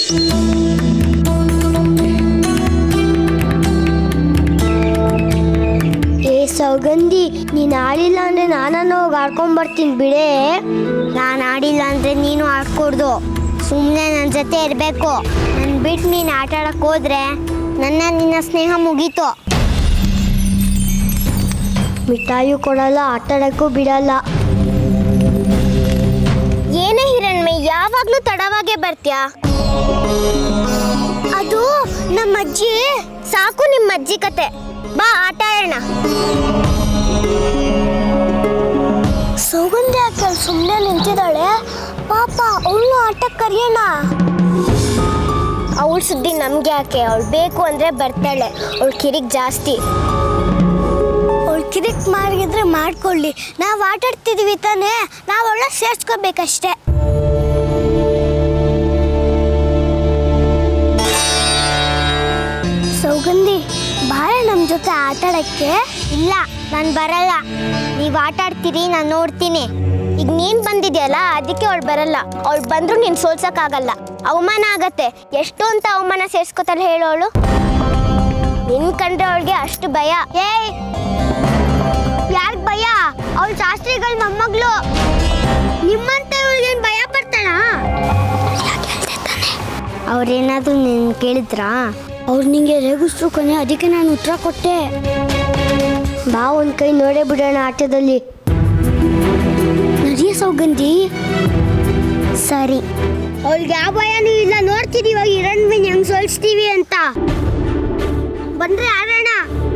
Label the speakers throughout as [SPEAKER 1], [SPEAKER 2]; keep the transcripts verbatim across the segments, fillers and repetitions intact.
[SPEAKER 1] ಏ ಸೌಗಂಧಿ, ನೀನು ಆಡಿಲ್ಲ ಅಂದ್ರೆ ನಾನು ಹೋಗಿ ಆಡ್ಕೊಂಡ್ ಬರ್ತೀನಿ ಬಿಡೇ. ನಾನು ಆಡಿಲ್ಲ ಅಂದ್ರೆ ನೀನು ಆಡ್ಕೊಡ್ದು. ಸುಮ್ಮನೆ ನನ್ನ ಜೊತೆ ಇರಬೇಕು. ನನ್ನ ಬಿಟ್ಟು ನೀನು ಆಟ ಆಡಕ್ಕೆ ಹೋದ್ರೆ ನನ್ನ ನಿನ್ನ ಸ್ನೇಹ ಮುಗೀತು. ಮಿಠಾಯಿ ಕೊಡಲ್ಲ, ಆಟ ಆಡಕ್ಕೂ ಬಿಡಲ್ಲ. ಏನೇ ಹಿರಣ್ಮೈ, ಯಾವಾಗ್ಲೂ ತಡವಾಗೆ ಬರ್ತೀಯಾ? ಅದು ನಮ್ಮ ಅಜ್ಜಿ. ಸಾಕು ನಿಮ್ಮ ಅಜ್ಜಿ ಕತೆ. ಬಾ ಆಟ ಆಡೋಣ. ಸೌಗಂಧಿ ಯಾಕೆ ಸುಮ್ಮನೆ ನಿಂತಿದ್ದಾಳೆ? ಪಾಪ, ಅವಳು ಆಟಕ್ಕೆ ಕರೆಯೋಣ. ಅವಳ ಸುದ್ದಿ ನಮ್ಗೆ ಯಾಕೆ? ಅವಳು ಬೇಕು ಅಂದ್ರೆ ಬರ್ತಾಳೆ. ಅವಳು ಕಿರಿಕ್ ಜಾಸ್ತಿ. ಅವಳು ಕಿರಿಕ್ ಮಾಡಿದ್ರೆ ಮಾಡ್ಕೊಳ್ಳಿ. ನಾವು ಆಟ ಆಡ್ತಿದೀವಿ ತಾನೇ, ನಾವು ಅವಳ ಸೇರ್ಸ್ಕೋಬೇಕಷ್ಟೇ. ಸೌಗಂಧಿ, ಬಾಳ ನಮ್ಮ ಜೊತೆ ಆಟ ಆಡಕ್ಕೆ. ಇಲ್ಲ, ನಾನು ಬರಲ್ಲ. ನೀವು ಆಟ ಆಡ್ತೀರಿ, ನಾನು ನೋಡ್ತೀನಿ. ಈಗ ನೀನ್ ಬಂದಿದ್ಯಲ್ಲ, ಅದಕ್ಕೆ ಅವಳು ಬರಲ್ಲ. ಅವಳು ಬಂದ್ರು ನೀನ್ ಸೋಲ್ಸಕ್ಕಾಗಲ್ಲ. ಅವಮಾನ ಆಗತ್ತೆ. ಎಷ್ಟು ಅಂತ ಅವಮಾನ ಸೇರ್ಸ್ಕೊತಾಳೆ ಹೇಳೋಳು. ನಿನ್ ಕಂಡ್ರೆ ಅವಳಿಗೆ ಅಷ್ಟು ಭಯ. ಏಯ್, ಯಾರ್ಗ್ ಭಯ? ಅವಳು ಶಾಸ್ತ್ರಿಗಳ ಮೊಮ್ಮಗಳು. ನಿಮ್ಮಂತ ಇವಳಿಗೇನು ಭಯ ಪಡ್ತಾಳ? ಅವ್ರೇನಾದ್ರೂ ನೀನ್ ಕೇಳಿದ್ರಾ? ಅವ್ರು ನಿಂಗೆ ರೇಗಿಸ್ರು ಕೊನೆ, ಅದಕ್ಕೆ ನಾನು ಉತ್ತರ ಕೊಟ್ಟೆ. ಬಾ, ಒಂದ್ ಕೈ ನೋಡೇ ಬಿಡೋಣ ಆಟದಲ್ಲಿ. ನಡಿಯ ಸೌಗಂಧಿ. ಸರಿ. ಅವಳಿಗೆ ಯಾವ ಭಯನೂ ಇಲ್ಲ. ನೋಡ್ತೀವಿ ಇವಾಗ ಹಿರಣ್ಮೈನ ಹೆಂಗ್ ಸೋಲ್ಸ್ತೀವಿ ಅಂತ. ಬಂದ್ರೆ ಆಡೋಣ.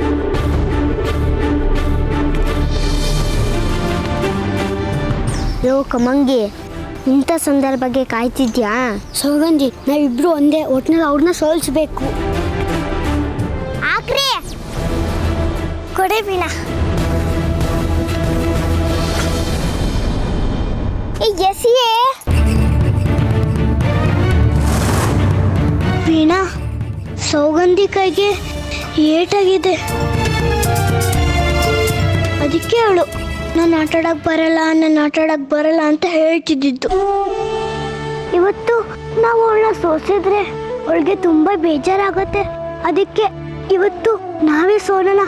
[SPEAKER 1] ಯೋ ಕಮಂಗಿ, ಇಂಥ ಸಂದರ್ಭಕ್ಕೆ ಕಾಯ್ತಿದ್ಯಾ? ಸೌಗಂಧಿ, ನಾವಿಬ್ರು ಒಂದೇ. ಒಟ್ನಲ್ಲಿ ಅವ್ರನ್ನ ಸೋಲ್ಸ್ಬೇಕು. ಆಕ್ರಿ ಕೊಡೆ ಬೀಣ. ಎಸಿಯೇ ವೀಣಾ, ಸೌಗಂಧಿ ಕೈಗೆ ಏಟಾಗಿದೆ. ಅದಕ್ಕೆ ಅವಳು ನಾನು ಆಟಾಡಕ್ ಬರಲ್ಲ ನಾನು ಆಟಾಡಕ್ ಬರಲ್ಲ ಅಂತ ಹೇಳ್ತಿದ್ದಿದ್ದು. ಇವತ್ತು ನಾವು ಅವಳನ್ನ ಸೋಸಿದ್ರೆ ಅವಳಿಗೆ ತುಂಬಾ ಬೇಜಾರಾಗತ್ತೆ. ಅದಕ್ಕೆ ಇವತ್ತು ನಾವೇ ಸೋಲೋಣ.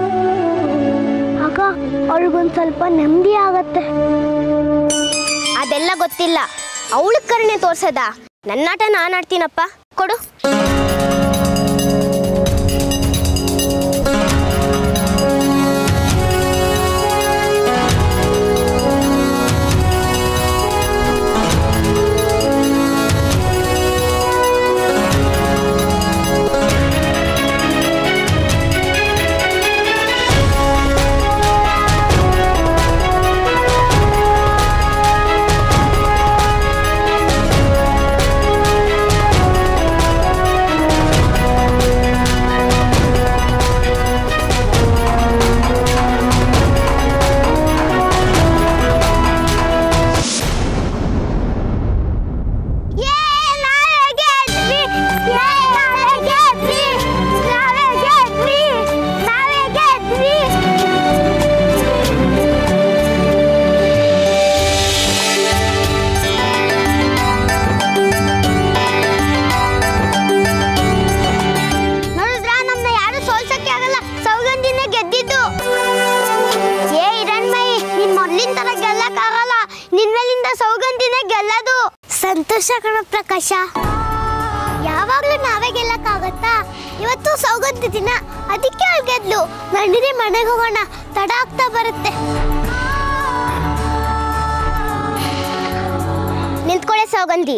[SPEAKER 1] ಆಗ ಅವಳಿಗೊಂದು ಸ್ವಲ್ಪ ನೆಮ್ಮದಿ ಆಗತ್ತೆ. ಅದೆಲ್ಲ ಗೊತ್ತಿಲ್ಲ. ಅವಳ ಕರುಣೆ ತೋರ್ಸದ? ನನ್ನಾಟ ನಾನು ಆಡ್ತೀನಪ್ಪ. ಕೊಡು. ಸಂತೋಷ ಕಣ ಪ್ರಕಾಶ. ಯಾವಾಗ್ಲೂ ನಾವೇ ಗೆಲ್ಲಕ್ಕಾಗತ್ತಾ? ಇವತ್ತು ಸೌಗಂಧಿ ದಿನ, ಅದಕ್ಕೆ ಅವ್ಳು ಗೆದ್ಲು. ನಡೀರಿ ಮನೆಗೆ ಹೋಗೋಣ, ತಡ ಆಗ್ತಾ ಬರುತ್ತೆ. ನಿಂತ್ಕೊಳ್ಳೆ ಸೌಗಂಧಿ.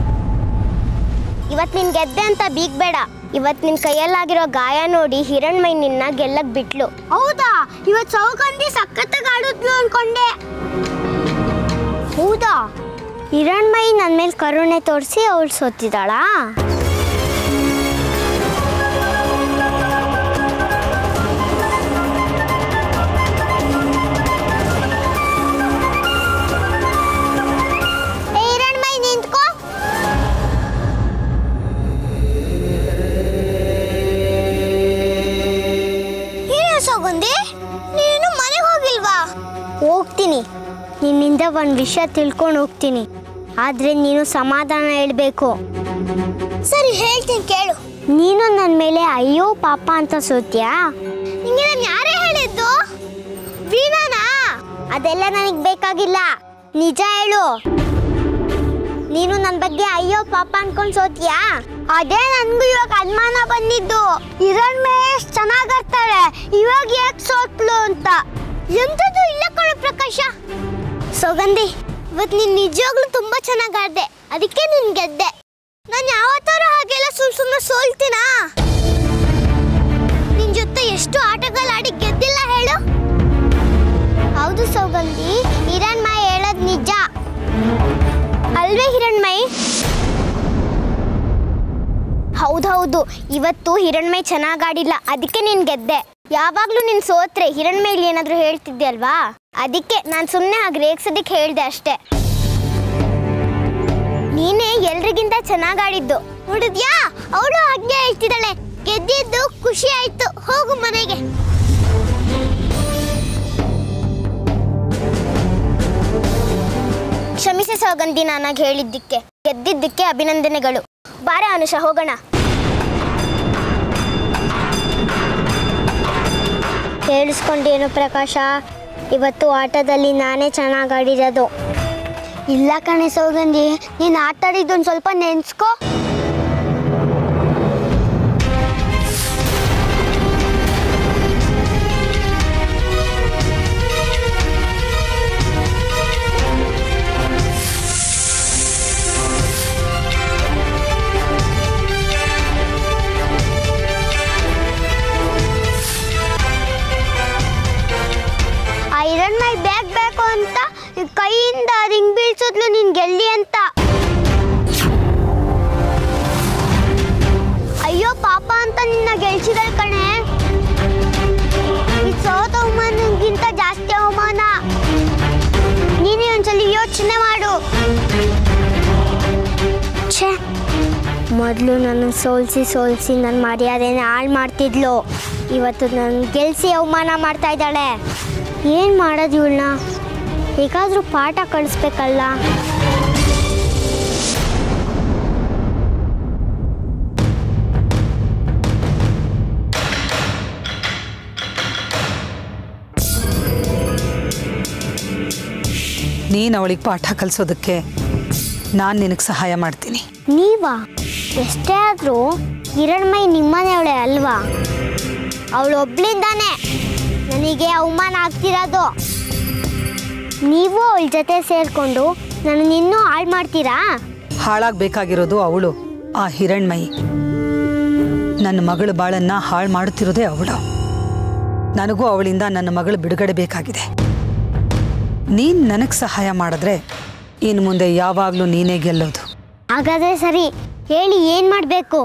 [SPEAKER 1] ಇವತ್ ನಿನ್ ಗೆದ್ದೆ ಅಂತ ಬೀಗ್ಬೇಡ. ಇವತ್ ನಿನ್ ಕೈಯಲ್ಲಾಗಿರೋ ಗಾಯ ನೋಡಿ ಹಿರಣ್ಮೈ ನಿನ್ನ ಗೆಲ್ಲಕ್ ಬಿಟ್ಲು. ಹೌದಾ? ಇವತ್ ಸೌಗಂಧಿ ಸಖತ್ತಾಗಿ ಆಡುದ್ಲು ಅನ್ಕೊಂಡೆ. ಹೌದಾ? ಹಿರಣ್ಮೈ ನನ್ನ ಮೇಲೆ ಕರುಣೆ ತೋರಿಸಿ ಅವಳು ಸೋತಿದ್ದಾಳಾ? ಹಿರಣ್ಮೈ ನಿಂತ್ಕೋ. ಏನು ಸೌಗಂಧಿ, ನೀನು ಮನೆಗೆ ಹೋಗಿಲ್ವಾ? ಹೋಗ್ತೀನಿ. ನಿನ್ನಿಂದ ಒಂದು ವಿಷಯ ತಿಳ್ಕೊಂಡು ಹೋಗ್ತೀನಿ. ಆದ್ರೆ ನೀನು ಸಮಾಧಾನ ಹೇಳ್ಬೇಕು. ಸರಿ ಹೇಳ್ತೀನಿ ಕೇಳು. ನೀನು ನನ್ನ ಮೇಲೆ ಅಯ್ಯೋ ಪಾಪ ಅಂತ ಸೋತ್ಯಾ? ನಿಂಗೆ ನಾನು ಯಾರೇ ಹೇಳಿದ್ದು? ವೀಣಾನಾ? ಅದೆಲ್ಲ ನನಗೆ ಬೇಕಾಗಿಲ್ಲ, ನಿಜ ಹೇಳು. ನೀನು ನನ್ನ ಬಗ್ಗೆ ಅಯ್ಯೋ ಪಾಪ ಅನ್ಕೊಂಡು ಸೋತ್ಯಾ? ಅದೇ ನನ್ಗೂ ಇವಾಗ ಅನುಮಾನ ಬಂದಿದ್ದು. ಹಿರಣ್ಮೇಶ್ ಚೆನ್ನಾಗಾಡ್ತಾಳೆ, ಇವಾಗ ಯಾಕೆ ಸೋತ್ಲು ಅಂತ. ಎಂಥದ್ದು ಇಲ್ಲ ಕಣೋ ಪ್ರಕಾಶ. ಸೌಗಂಧಿ, ಇವತ್ತು ನೀನು ನಿಜವಾಗ್ಲೂ ತುಂಬಾ ಚೆನ್ನಾಗಿ ಆಡ್ದೆ, ಅದಕ್ಕೆ ನೀನು ಗೆದ್ದೆ. ನಾನು ಯಾವತ್ತಾರು ಹಾಗೆಲ್ಲ ಸುಮ್ ಸುಮ್ಮನೆ ಸೋಲ್ತೀನಾ? ನಿನ್ ಜೊತೆ ಎಷ್ಟು ಆಟಗಳು ಆಡಿ ಗೆದ್ದಿಲ್ಲ ಹೇಳು? ಹೌದು ಸೌಗಂಧಿ, ಹಿರಣ್ಮಯಿ ಹೇಳೋದು ನಿಜ ಅಲ್ವೇ ಹಿರಣ್ಮಯಿ? ಹೌದೌದು, ಇವತ್ತು ಹಿರಣ್ಮಯಿ ಚೆನ್ನಾಗಿ ಆಡಿಲ್ಲ, ಅದಕ್ಕೆ ನೀನು ಗೆದ್ದೆ. ಯಾವಾಗ್ಲೂ ನೀನು ಸೋತ್ರೆ ಹಿರಣ್ಮಯಿಲಿ ಏನಾದರೂ ಹೇಳ್ತಿದ್ದೆ ಅಲ್ವಾ, ಅದಕ್ಕೆ ನಾನು ಸುಮ್ಮನೆ ಹಾಗೆ ರೇಗ್ಸೋದಕ್ಕೆ ಹೇಳಿದೆ ಅಷ್ಟೇ. ನೀನೇ ಎಲ್ರಿಗಿಂತ ಚೆನ್ನಾಗಿ ಆಡಿದ್ದು, ನೋಡಿದ್ಯಾ? ಅವಳು ಹಾಗೆ ಹೇಳ್ತಿದ್ದಾಳೆ. ಗೆದ್ದಿದ್ದು ಖುಷಿ ಆಯ್ತು, ಹೋಗು ಮನೆಗೆ. ಕ್ಷಮಿಸಿ ಸೌಗಂಧಿ, ನಾನಾಗ ಹೇಳಿದ್ದಕ್ಕೆ. ಗೆದ್ದಿದ್ದಕ್ಕೆ ಅಭಿನಂದನೆಗಳು. ಬಾರ ಅನುಷ, ಹೋಗೋಣ. ಕೇಳಿಸ್ಕೊಂಡೇನು ಪ್ರಕಾಶ, ಇವತ್ತು ಆಟದಲ್ಲಿ ನಾನೇ ಚೆನ್ನಾಗಿ ಆಡಿರೋದು. ಇಲ್ಲ ಕಣೆ ಸೌಗಂಧಿ, ನೀನು ಆಟ ಆಡಿದ್ದೊಂದು ಸ್ವಲ್ಪ ನೆನೆಸ್ಕೋ. ಹಿರಣ್ಮಯಿ ಬ್ಯಾಗ್ ಬೇಕು ಅಂತ ಕೈಯಿಂದ ರಿಂಗ್ ಬೀಳ್ಸೋದ್ಲು ನೀನ್ ಗೆಲ್ಲಿ ಅಂತ. ಅಯ್ಯೋ ಪಾಪ ಅಂತ ನಿನ್ನ ಗೆಲ್ಸಿದಲ್ ಕಣೆ. ಈ ಸೋತ ಅವಮಾನಕ್ಕಿಂತ ಜಾಸ್ತಿ ಅವಮಾನ. ನೀನೇ ಒಂದ್ಸಲಿ ಯೋಚನೆ ಮಾಡು. ಛೇ, ಮೊದಲು ನನ್ನ ಸೋಲ್ಸಿ ಸೋಲ್ಸಿ ನನ್ನ ಮರ್ಯಾದೆನ ಹಾಳು ಮಾಡ್ತಿದ್ಲು, ಇವತ್ತು ನನ್ನ ಗೆಲ್ಸಿ ಅವಮಾನ ಮಾಡ್ತಾ ಇದ್ದಾಳೆ. ಏನು ಮಾಡೋದು ಇವಳನ್ನ? ಹೇಗಾದರೂ ಪಾಠ ಕಳಿಸ್ಬೇಕಲ್ಲ.
[SPEAKER 2] ನೀನು ಅವಳಿಗೆ ಪಾಠ ಕಲಿಸೋದಕ್ಕೆ ನಾನು ನಿನಗೆ ಸಹಾಯ ಮಾಡ್ತೀನಿ.
[SPEAKER 1] ನೀವಾ? ಎಷ್ಟೇ ಆದರೂ ಹಿರಣ್ಮಯಿ ನಿಮ್ಮನೆಯವಳೆ ಅಲ್ವಾ? ಅವಳೊಬ್ಳಿಂದಾನೆ ನನಗೆ ಅವಮಾನ ಆಗ್ತಿರೋದು. ನೀವು ಅವಳ ಜೊತೆ ಸೇರಿಕೊಂಡು ನನ್ನ ಇನ್ನೂ ಹಾಳು ಮಾಡ್ತೀರಾ?
[SPEAKER 2] ಹಾಳಾಗಬೇಕಾಗಿರೋದು ಅವಳು, ಆ ಹಿರಣ್ಮಯಿ. ನನ್ನ ಮಗಳ ಬಾಳನ್ನ ಹಾಳು ಮಾಡುತ್ತಿರೋದೇ ಅವಳು. ನನಗೂ ಅವಳಿಂದ ನನ್ನ ಮಗಳು ಬಿಡುಗಡೆ ಬೇಕಾಗಿದೆ. ನೀನು ನನಗೆ ಸಹಾಯ ಮಾಡಿದ್ರೆ ಇನ್ನು ಮುಂದೆ ಯಾವಾಗಲೂ ನೀನೇ ಗೆಲ್ಲೋದು.
[SPEAKER 1] ಹಾಗಾದರೆ ಸರಿ, ಹೇಳಿ ಏನು ಮಾಡಬೇಕು?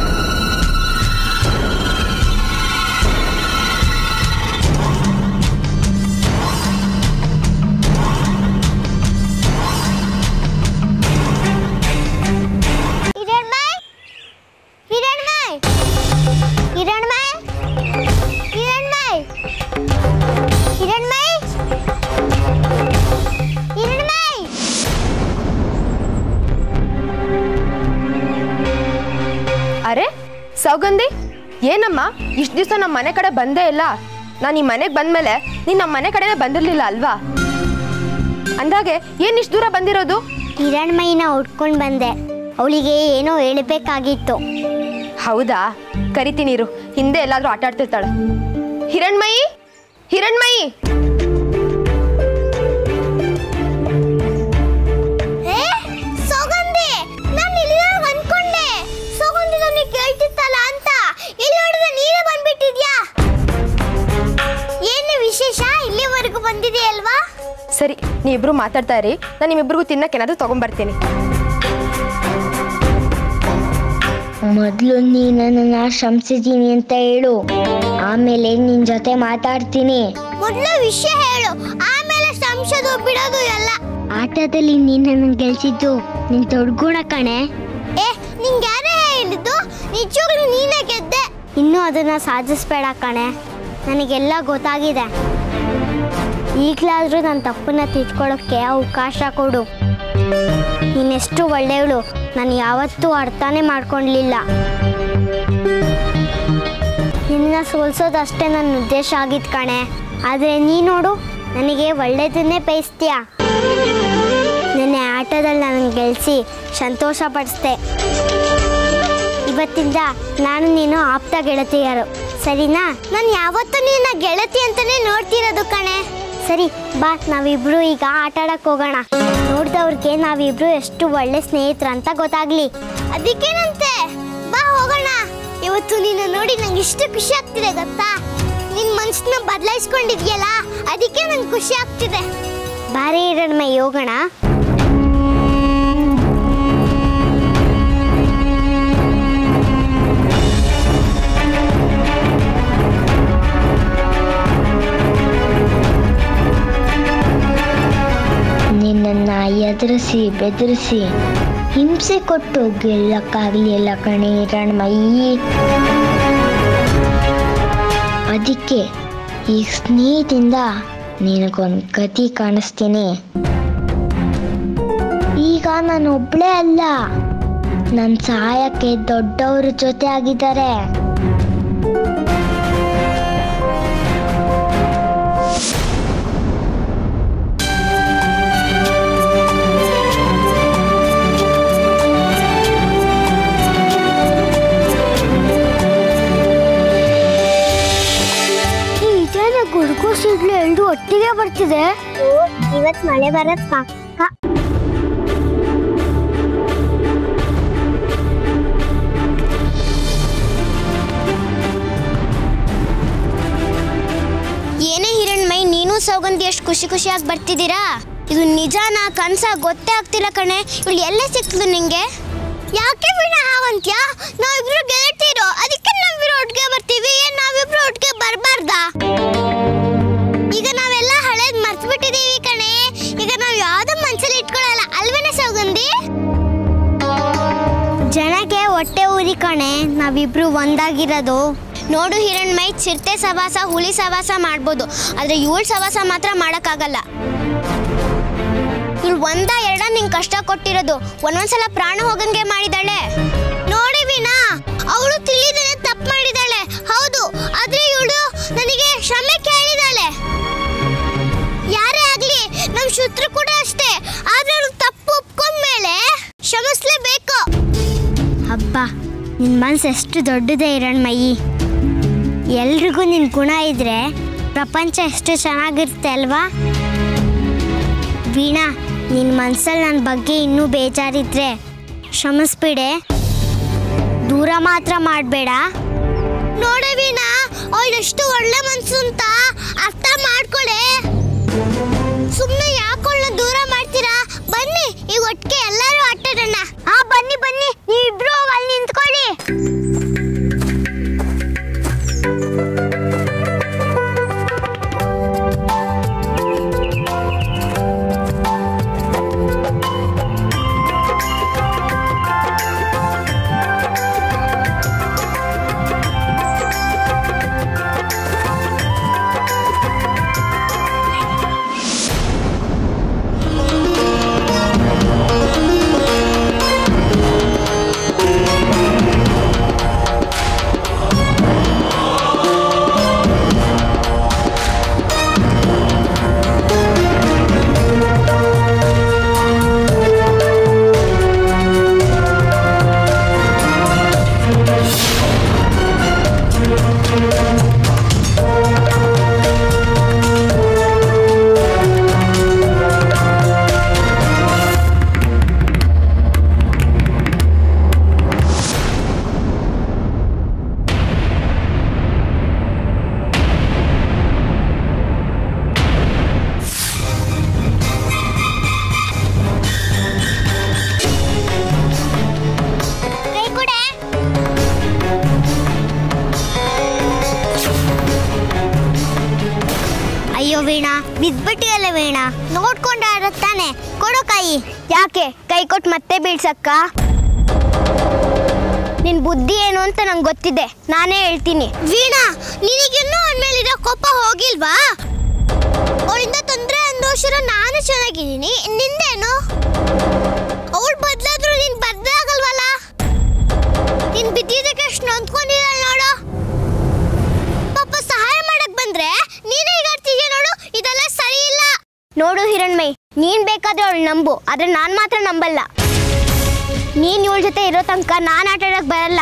[SPEAKER 3] ಅರೆ ಸೌಗಂಧಿ, ಏನಮ್ಮ ಇಷ್ಟು ದಿವಸ ನಮ್ಮ ಮನೆ ಕಡೆ ಬಂದೇ ಇಲ್ಲ? ನಾನು ಈ ಮನೆಗೆ ಬಂದ್ಮೇಲೆ ನೀನು ನಮ್ಮ ಮನೆ ಕಡೆನೇ ಬಂದಿರಲಿಲ್ಲ ಅಲ್ವಾ? ಅಂದಾಗೆ ಏನು ಇಷ್ಟು ದೂರ ಬಂದಿರೋದು?
[SPEAKER 1] ಹಿರಣ್ಮಯಿನ ಹುಡ್ಕೊಂಡು ಬಂದೆ, ಅವಳಿಗೆ ಏನೋ ಹೇಳಬೇಕಾಗಿತ್ತು.
[SPEAKER 3] ಹೌದಾ? ಕರಿತೀನಿ ಇರು, ಹಿಂದೆ ಎಲ್ಲಾದರೂ ಆಟ ಆಡ್ತಿರ್ತಾಳೆ. ಹಿರಣ್ಮಯಿ, ಹಿರಣ್ಮಯಿ. ಸರಿ, ನೀವಿಬ್ರು ಮಾತಾಡ್ತಾ ಇರಿ, ನಾನು ನಿಮ್ಮಿಬ್ರಿಗೂ ತಿನ್ನಕ್ಕೆ ಏನಾದರೂ ತಗೊಂಡ್ಬರ್ತೀನಿ.
[SPEAKER 1] ಮೊದಲು ನೀನು ನನ್ನ ಶ್ರಮಿಸಿದ್ದೀನಿ ಅಂತ ಹೇಳು, ಆಮೇಲೆ ನಿನ್ ಜೊತೆ ಮಾತಾಡ್ತೀನಿ. ಮೊದಲು ವಿಷಯ ಹೇಳು, ಆಮೇಲೆ ಶ್ರಮಿಸೋದು ಬಿಡೋದು ಎಲ್ಲ. ಆಟದಲ್ಲಿ ನೀನು ನನ್ನ ಗೆಲ್ಸಿದ್ದು ನಿನ್ ತೊಡ್ಗುಣ ಕಣೆ. ಏ, ನಿಂಗೆ ಯಾರೇ ಹೇಳಿದ್ದು? ನಿಜವಾಗ್ಲೂ ನೀನೇ ಗೆದ್ದೆ. ಇನ್ನೂ ಅದನ್ನ ಸಾಧಿಸ್ಬೇಡ ಕಣೆ, ನನಗೆಲ್ಲ ಗೊತ್ತಾಗಿದೆ. ಈಗಲಾದರೂ ನನ್ನ ತಪ್ಪನ್ನ ತಿದ್ಕೊಳ್ಳೋಕ್ಕೆ ಅವಕಾಶ ಕೊಡು. ನೀನೆಷ್ಟು ಒಳ್ಳೆಯವಳು ನಾನು ಯಾವತ್ತೂ ಅರ್ಥನೇ ಮಾಡ್ಕೊಳ್ಳಲಿಲ್ಲ. ನಿನ್ನ ಸೋಲ್ಸೋದಷ್ಟೇ ನನ್ನ ಉದ್ದೇಶ ಆಗಿತ್ತು ಕಣೆ. ಆದರೆ ನೀ ನೋಡು ನನಗೆ ಒಳ್ಳೆಯದನ್ನೇ ಬಯಸ್ತೀಯ. ನಿನ್ನೆ ಆಟದಲ್ಲಿ ನನಗೆ ಗೆಲ್ಲಿಸಿ ಸಂತೋಷ ಪಡಿಸ್ದೆ. ಇವತ್ತಿಂದ ನಾನು ನೀನು ಆಪ್ತ ಗೆಳತಿಯರು, ಸರಿನಾ? ನಾನು ಯಾವತ್ತೂ ನಿನ್ನ ಗೆಳತಿ ಅಂತಾನೆ ನೋಡ್ತಿರೋದು ಕಣೆ. ಸರಿ ಬಾ, ನಾವಿಬ್ರು ಈಗ ಆಟ ಆಡಕ್ಕೆ ಹೋಗೋಣ. ನೋಡ್ದವ್ರಿಗೆ ನಾವಿಬ್ರು ಎಷ್ಟು ಒಳ್ಳೆ ಸ್ನೇಹಿತರು ಅಂತ ಗೊತ್ತಾಗ್ಲಿ. ಅದಕ್ಕೇನಂತೆ, ಬಾ ಹೋಗೋಣ. ಇವತ್ತು ನಿನ್ನ ನೋಡಿ ನಂಗೆ ಇಷ್ಟು ಖುಷಿ ಆಗ್ತಿದೆ ಗೊತ್ತಾ? ನಿನ್ನ ಮನಸ್ಸನ್ನ ಬದಲಾಯಿಸ್ಕೊಂಡಿದ್ಯಲ್ಲ, ಅದಕ್ಕೆ ನಂಗೆ ಖುಷಿ ಆಗ್ತಿದೆ. ಬಾರಿ ಹಿರಣ್ಮೈ ಹೋಗೋಣ.
[SPEAKER 4] ನಿನ್ನನ್ನ ಎದುರಿಸಿ ಬೆದರಿಸಿ ಹಿಂಸೆ ಕೊಟ್ಟು ಗೆಲ್ಲಕ್ಕಾಗ್ಲಿಲ್ಲ ಕಣೆ ಹಿರಣ್ಮಯಿ. ಅದಕ್ಕೆ ಈ ಸ್ನೇಹಿತಿಂದ ನಿನಗೊಂದು ಗತಿ ಕಾಣಿಸ್ತೀನಿ. ಈಗ ನಾನು ಒಬ್ಳೇ ಅಲ್ಲ, ನನ್ನ ಸಹಾಯಕ್ಕೆ ದೊಡ್ಡವ್ರ ಜೊತೆ ಆಗಿದ್ದಾರೆ.
[SPEAKER 1] ಗುಡುಗು ಸಿಡ್ಲು ಎರಡು ಒಟ್ಟಿಗೆ ಬರ್ತಿದೆ. ಇವತ್ತು ಮಳೆ ಬರೋದ್ ಪಕ್ಕ. ಏನೇ ಹಿರಣ್ಮೈ, ನೀನು ಸೌಗಂಧಿ ಎಷ್ಟು ಖುಷಿ ಖುಷಿಯಾಗಿ ಬರ್ತಿದ್ದೀರಾ? ಇದು ನಿಜಾನ ಕನ್ಸ ಗೊತ್ತೇ ಆಗ್ತಿಲ್ಲ ಕಣೆ. ಇವಳು ಎಲ್ಲೇ ಸಿಕ್ತದು ನಿಂಗೆ? ಯಾಕೆ ಬಿಡ ಹಾಗಂತ್ಯಾ? ನಾವಿಬ್ರು ಗೆಳತಿರೋ, ಅದಕ್ಕೆ ನಾವಿಬ್ರು ಒಟ್ಟಿಗೆ ಬರ್ತೀವಿ. ಏನ್ ನಾವಿಬ್ರು ಒಟ್ಟಿಗೆ ಬರಬಾರ್ದಾ? ಈಗ ನಾವೆಲ್ಲ ಹಳೇದ್ ಮರ್ತು ಬಿಟ್ಟಿದೀವಿ ಕಣೆ. ಈಗ ನಾವ್ ಯಾವ್ದು ಮನ್ಸಲ್ಲಿ ಇಟ್ಕೊಳಲ್ಲ, ಅಲ್ವೇನೆ ಸೌಗಂಧಿ? ಜನಕ್ಕೆ ಹೊಟ್ಟೆ ಊರಿ ಕಣೆ ನಾವಿಬ್ರು ಒಂದಾಗಿರೋದು. ನೋಡು ಹಿರಣ್ಮೈ, ಚಿರತೆ ಸವಾಸ ಹುಲಿ ಸವಾಸ ಮಾಡ್ಬೋದು, ಆದ್ರೆ ಇವಳ ಸವಾಸ ಮಾತ್ರ ಮಾಡಕ್ಕಾಗಲ್ಲ. ಇವಳು ಒಂದ ಎರಡ ನಿಂಗೆ ಕಷ್ಟ ಕೊಟ್ಟಿರೋದು, ಒಂದೊಂದ್ಸಲ ಪ್ರಾಣ ಹೋಗಂಗೆ ಮಾಡಿದಾಳೆ. ನೋಡಿ ವೀಣಾ, ಅವಳು ತಿಳಿದೇನೆ ತಪ್ಪು ಮಾಡಿದಾಳೆ, ಹೌದು. ಆದ್ರೆ ಇವಳು ನನಗೆ ಕ್ಷಮೆ ಕೇಳಿದಾಳೆ. ಯಾರೇ ಆಗ್ಲಿ, ನಮ್ ಶತ್ರು ಕೂಡ ಅಷ್ಟೇ. ಆದ್ರೆ ಅವಳು ತಪ್ಪು ಒಪ್ಕೊಂಡ್ಮೇಲೆ ಕ್ಷಮಿಸ್ಲೇಬೇಕು. ಹಬ್ಬ, ನಿನ್ ಮನ್ಸು ಎಷ್ಟು ದೊಡ್ಡದೇ ಹಿರಣ್ಮಯಿ. ಎಲ್ರಿಗೂ ನಿನ್ ಗುಣ ಇದ್ರೆ ಪ್ರಪಂಚ ಎಷ್ಟು ಚೆನ್ನಾಗಿರುತ್ತೆ ಅಲ್ವಾ? ವೀಣಾ, ನಿನ್ನ ಮನ್ಸಲ್ಲಿ ನನ್ನ ಬಗ್ಗೆ ಇನ್ನೂ ಬೇಜಾರಿದ್ರೆ ಕ್ಷಮಿಸ್ಬಿಡೆ, ದೂರ ಮಾತ್ರ ಮಾಡಬೇಡ. ನೋಡೆ ವೀಣಾ, ಅವಳು ಎಷ್ಟು ಒಳ್ಳೆ ಮನ್ಸು ಅಂತ ಅರ್ಥ ಮಾಡ್ಕೊಳೆ. ಸುಮ್ಮನೆ ಯಾಕೊಳ್ಳ ದೂರ ಮಾಡ್ತೀರಾ? ಬನ್ನಿ ಈಗ ಒಟ್ಟಿಗೆ ಎಲ್ಲರೂ ಆಟಾಡೋಣ. ಹಾ ಬನ್ನಿ ಬನ್ನಿ, ನೀವಿಬ್ರು ಅಲ್ಲಿ ನಿಂತ್ಕೊಳ್ಳಿ. ವೀಣಾ, ಬಿದ್ಬಿಟ್ಟಿಯಲ್ಲ ವೀಣಾ, ನೋಡ್ಕೊಂಡು ಆಡತ್ತಾನೆ. ಕೊಡೋ ಕೈ. ಯಾಕೆ ಕೈ ಕೊಟ್ಟು ಮತ್ತೆ ಬೀಳ್ಸಕ್ಕ? ನಿನ್ ಬುದ್ಧಿ ಏನು ಅಂತ ನಂಗೆ ಗೊತ್ತಿದೆ, ನಾನೇ ಹೇಳ್ತೀನಿ. ವೀಣಾ, ನಿನಗಿನ್ನೂ ಅವನ ಮೇಲಿರೋ ಕೋಪ ಹೋಗಿಲ್ವಾ? ಅವಳಿಂದ ತೊಂದರೆ ಅಂದು ಅದಕ್ಕೋಸ್ಕರ ನಾನು ಚೆನ್ನಾಗಿದ್ದೀನಿ, ನಿಂದೇನು? ಅವಳು ಬದಲಾದ್ರು ನೀನ್ ಬದಲಾಗಲ್ವಲ್ಲ. ನೀನ್ ಬಿದ್ದಿದ್ದಕ್ಕೆ ಎಷ್ಟು ನೊಂದ್ಕೊಂಡಿರಲ್ಲ ನೋಡು. ಪಾಪ ಸಹಾಯ ಮಾಡಕ್ ಬಂದ್ರೆ ನೀನೇ ಈಗ ಆಡ್ತಿದ್ಯಾ ನೋಡು. ಇದೆಲ್ಲ ಸರಿ ಇಲ್ಲ ನೋಡು ಹಿರಣ್ಮಯಿ. ನೀನ್ ಬೇಕಾದ್ರೆ ಅವಳು ನಂಬು, ಆದ್ರೆ ನಾನ್ ಮಾತ್ರ ನಂಬಲ್ಲ. ನೀನ್ ಇವಳ ಜೊತೆ ಇರೋ ತನಕ ನಾನ್ ಆಟ ಆಡಕ್ ಬರಲ್ಲ.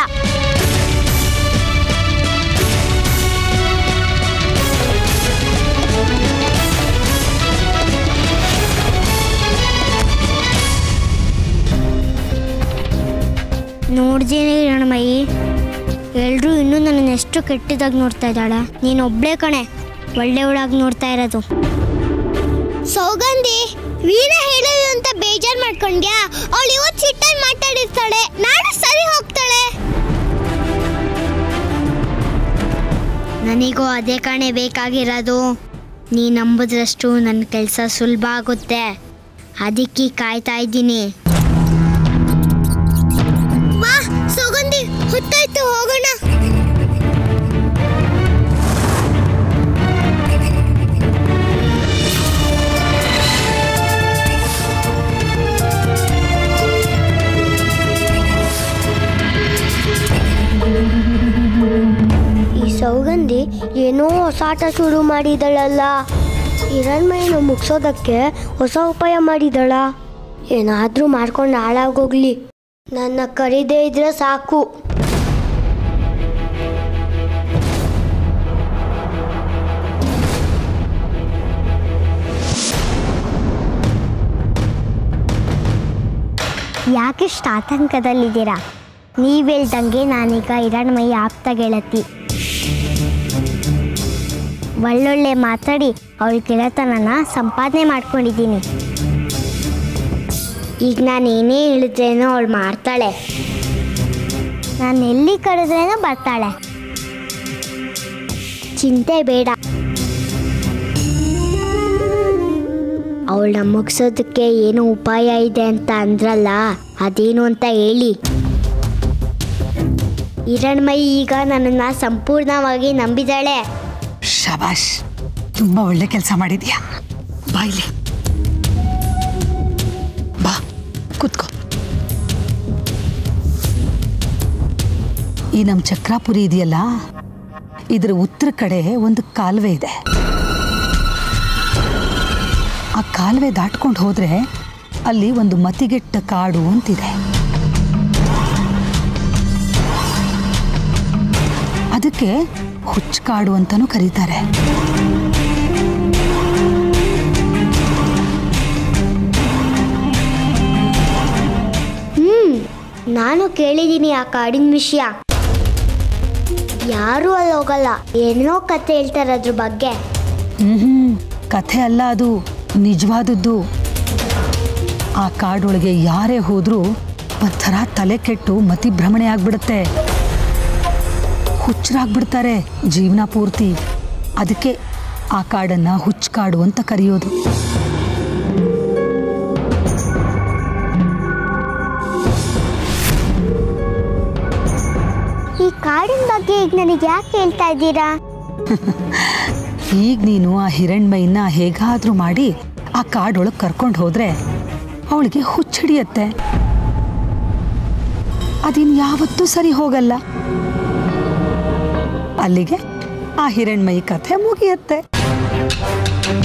[SPEAKER 1] ನೋಡ್ದೇನೆ ಹಿರಣ್ಮಯಿ, ಎಲ್ರೂ ಇನ್ನೂ ನನ್ನ ಎಷ್ಟು ಕೆಟ್ಟದಾಗಿ ನೋಡ್ತಾ ಇದ್ದಾಳೆ. ನೀನು ಒಬ್ಳೇ ಕಣೆ ಒಳ್ಳೆಯವಳಾಗಿ ನೋಡ್ತಾ ಇರೋದು. ಸೌಗಂಧಿ, ವೀಣಾ ಹೇಳಿದ್ರು ಅಂತ ಬೇಜಾರು ಮಾಡ್ಕೊಂಡ್ಯಾ? ಅವಳು ಇವತ್ತು ಸಿಟ್ಟಾಗಿ ಮಾತಾಡಿರ್ತಾಳೆ, ನಾಳೆ ಸರಿ ಹೋಗ್ತಾಳೆ. ನನಗೂ ಅದೇ ಕಣೆ ಬೇಕಾಗಿರೋದು. ನೀ ನಂಬುದ್ರಷ್ಟು ನನ್ನ ಕೆಲಸ ಸುಲಭ ಆಗುತ್ತೆ, ಅದಕ್ಕೆ ಕಾಯ್ತಾ ಇದ್ದೀನಿ. ವಾ ಸೌಗಂಧಿ, ಹೊತ್ತಾಯ್ತು, ಹೋಗೋಣ. ಈ ಸೌಗಂಧಿ ಏನೋ ಹೊಸ ಆಟ ಶುರು ಮಾಡಿದಳಲ್ಲ. ಹಿರಣ್ಮಯಿನ ಮುಗಿಸೋದಕ್ಕೆ ಹೊಸ ಉಪಾಯ ಮಾಡಿದಳ. ಏನಾದರೂ ಮಾಡ್ಕೊಂಡು ಹಾಳಾಗೋಗ್ಲಿ, ನನ್ನ ಕರೀದೇ ಇದ್ರೆ ಸಾಕು. ಯಾಕಿಷ್ಟು ಆತಂಕದಲ್ಲಿದ್ದೀರಾ? ನೀವು ಹೇಳ್ದಂಗೆ ನಾನೀಗ ಹಿರಣ್ಮಯಿ ಆಪ್ತ ಗೆಳತಿ. ಒಳ್ಳೊಳ್ಳೆ ಮಾತಾಡಿ ಅವಳ ಗೆಳತನನ ಸಂಪಾದನೆ ಮಾಡ್ಕೊಂಡಿದ್ದೀನಿ. ಈಗ ನಾನು ಏನೇ ಹೇಳಿದ್ರೇನೋ ಅವಳು ಮಾಡ್ತಾಳೆ, ನಾನು ಎಲ್ಲಿ ಕರೆದ್ರೇನೋ ಬರ್ತಾಳೆ. ಚಿಂತೆ ಬೇಡ. ಅವಳನ್ನ ಮುಗಿಸೋದಕ್ಕೆ ಏನೋ ಉಪಾಯ ಇದೆ ಅಂತ ಅಂದ್ರಲ್ಲ, ಅದೇನು ಅಂತ ಹೇಳಿ. ಹಿರಣ್ಮಯಿ ಈಗ ನನ್ನನ್ನು ಸಂಪೂರ್ಣವಾಗಿ ನಂಬಿದಾಳೆ.
[SPEAKER 2] ಶಬಾಷ್, ತುಂಬ ಒಳ್ಳೆ ಕೆಲಸ ಮಾಡಿದ್ಯಾ. ಬಾಯ್ಲಿ ಬಾ, ಕೂತ್ಕೋ. ಈ ನಮ್ಮ ಚಕ್ರಾಪುರಿ ಇದೆಯಲ್ಲ, ಇದರ ಉತ್ತರ ಕಡೆ ಒಂದು ಕಾಲುವೆ ಇದೆ. ಆ ಕಾಲುವೆ ದಾಟ್ಕೊಂಡು ಹೋದ್ರೆ ಅಲ್ಲಿ ಒಂದು ಮತಿಗೆಟ್ಟ ಕಾಡು ಅಂತಿದೆ. ಅದಕ್ಕೆ ಹುಚ್ಚ ಕಾಡು ಅಂತಾನೂ ಕರೀತಾರೆ.
[SPEAKER 1] ಹ್ಮ್ ನಾನು ಕೇಳಿದ್ದೀನಿ ಆ ಕಾಡಿನ ವಿಷಯ. ಯಾರು ಅಲ್ಲಿ ಹೋಗಲ್ಲ, ಏನೋ ಕತೆ ಹೇಳ್ತಾರೆ ಅದ್ರ ಬಗ್ಗೆ.
[SPEAKER 2] ಹ್ಮ್ ಕಥೆ ಅಲ್ಲ, ಅದು ನಿಜವಾದದ್ದು. ಆ ಕಾಡೊಳಗೆ ಯಾರೇ ಹೋದ್ರೂ ಒಂಥರ ತಲೆ ಕೆಟ್ಟು ಮತಿಭ್ರಮಣೆ ಆಗ್ಬಿಡುತ್ತೆ, ಹುಚ್ಚರಾಗ್ಬಿಡ್ತಾರೆ ಜೀವನ ಪೂರ್ತಿ. ಅದಕ್ಕೆ ಆ ಕಾಡನ್ನ ಹುಚ್ಚ ಕಾಡು ಅಂತ ಕರೆಯೋದು.
[SPEAKER 1] ಈ ಕಾಡಿನ ಬಗ್ಗೆ ಈಗ ನನಗೆ ಯಾಕೆ ಹೇಳ್ತಾ ಇದ್ದೀರಾ?
[SPEAKER 2] ಈಗ ನೀನು ಆ ಹಿರಣ್ಮಯಿನ ಹೇಗಾದ್ರೂ ಮಾಡಿ ಆ ಕಾಡೊಳಗೆ ಕರ್ಕೊಂಡು ಹೋದ್ರೆ ಅವಳಿಗೆ ಹುಚ್ಚಿಡಿಯತ್ತೆ. ಅದಿನ್ ಯಾವತ್ತೂ ಸರಿ ಹೋಗಲ್ಲ. ಅಲ್ಲಿಗೆ ಆ ಹಿರಣ್ಮಯಿ ಕಥೆ ಮುಗಿಯತ್ತೆ.